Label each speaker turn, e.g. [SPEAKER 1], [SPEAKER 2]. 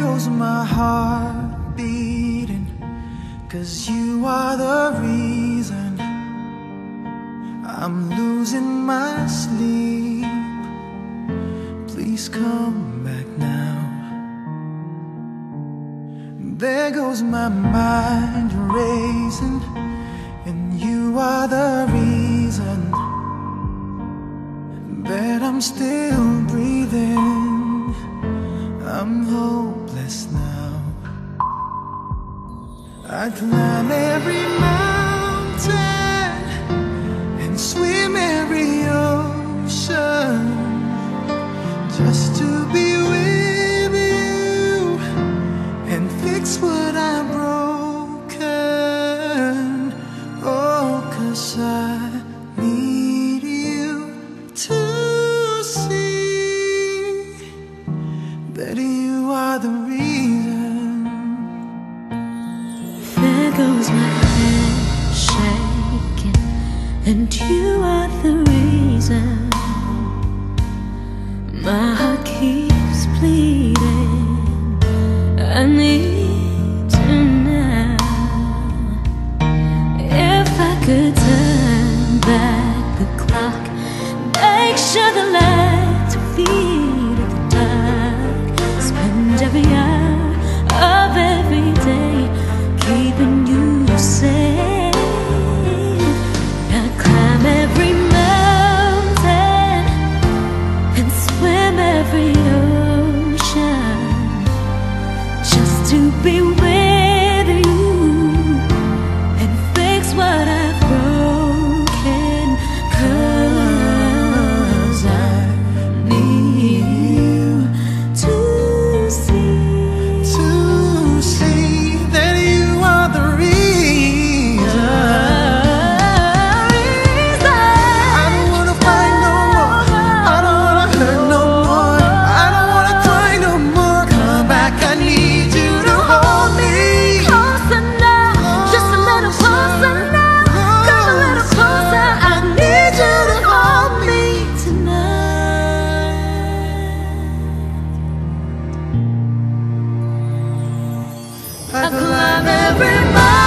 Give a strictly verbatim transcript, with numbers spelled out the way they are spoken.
[SPEAKER 1] goes my heart beating, 'cause you are the reason I'm losing my sleep. Please come back now. There goes my mind racing, and you are the reason that I'm still breathing. I'm hopeless now. I climb every mountain and swim every ocean just to be with you and fix what I've broken. Oh, 'cause I need you to see that you are the reason.
[SPEAKER 2] There goes my head shaking, and you are the reason. My heart keeps bleeding. I need you now. If I could turn back the clock, make sure the lights feed at the dark, spend every hour of every day keeping you safe. I climb every mountain and swim every ocean just to be with you and fix what I've broken. 'Cause I need you to see,
[SPEAKER 1] To see that you are the reason. I don't wanna fight no more. I don't wanna hurt no more. I don't wanna cry no more. Come back, I need you to hold me.
[SPEAKER 2] Closer now, just a little closer now. Come a little closer, I need you to hold me tonight.
[SPEAKER 1] I
[SPEAKER 2] I climb every mountain